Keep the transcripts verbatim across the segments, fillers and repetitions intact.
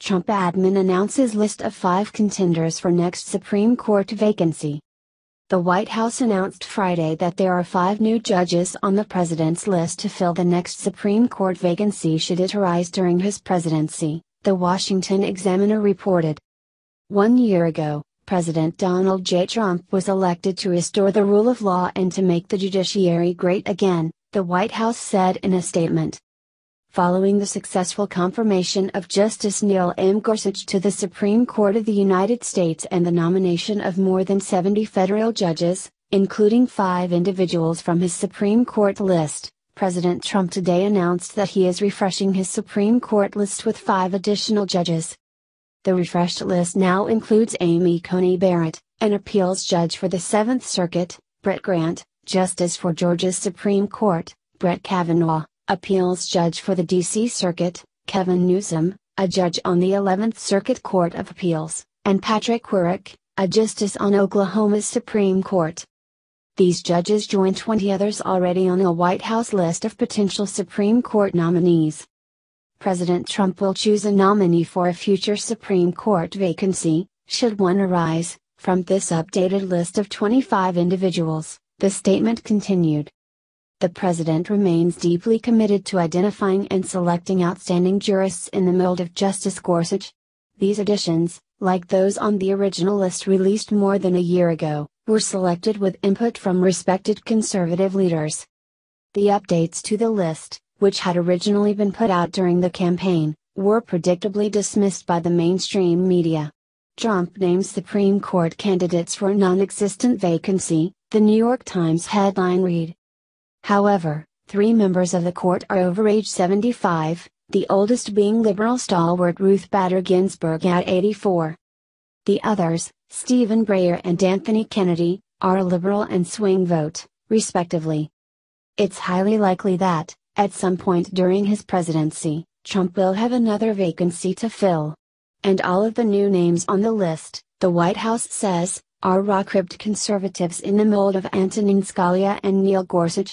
Trump admin announces list of five contenders for next Supreme Court vacancy. The White House announced Friday that there are five new judges on the president's list to fill the next Supreme Court vacancy should it arise during his presidency, the Washington Examiner reported. One year ago, President Donald J. Trump was elected to restore the rule of law and to make the judiciary great again, the White House said in a statement. Following the successful confirmation of Justice Neil M. Gorsuch to the Supreme Court of the United States and the nomination of more than seventy federal judges, including five individuals from his Supreme Court list, President Trump today announced that he is refreshing his Supreme Court list with five additional judges. The refreshed list now includes Amy Coney Barrett, an appeals judge for the Seventh Circuit, Brett Grant, justice for Georgia's Supreme Court, Brett Kavanaugh, appeals judge for the D C Circuit, Kevin Newsom, a judge on the eleventh Circuit Court of Appeals, and Patrick Wyrick, a justice on Oklahoma's Supreme Court. These judges join twenty others already on a White House list of potential Supreme Court nominees. President Trump will choose a nominee for a future Supreme Court vacancy, should one arise, from this updated list of twenty-five individuals, the statement continued. The president remains deeply committed to identifying and selecting outstanding jurists in the mold of Justice Gorsuch. These additions, like those on the original list released more than a year ago, were selected with input from respected conservative leaders. The updates to the list, which had originally been put out during the campaign, were predictably dismissed by the mainstream media. Trump names Supreme Court candidates for a non-existent vacancy, the New York Times headline read. However, three members of the court are over age seventy-five, the oldest being liberal stalwart Ruth Bader Ginsburg at eighty-four. The others, Stephen Breyer and Anthony Kennedy, are liberal and swing vote, respectively. It's highly likely that, at some point during his presidency, Trump will have another vacancy to fill. And all of the new names on the list, the White House says, are raw-cribbed conservatives in the mold of Antonin Scalia and Neil Gorsuch.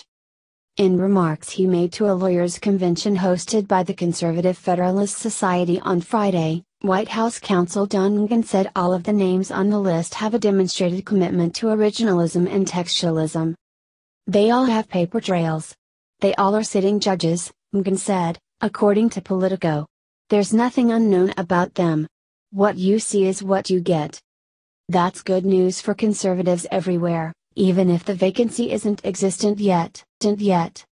In remarks he made to a lawyers' convention hosted by the Conservative Federalist Society on Friday, White House counsel Don Nguyen said all of the names on the list have a demonstrated commitment to originalism and textualism. They all have paper trails. They all are sitting judges, Nguyen said, according to Politico. There's nothing unknown about them. What you see is what you get. That's good news for conservatives everywhere, even if the vacancy isn't existent yet, isn't yet.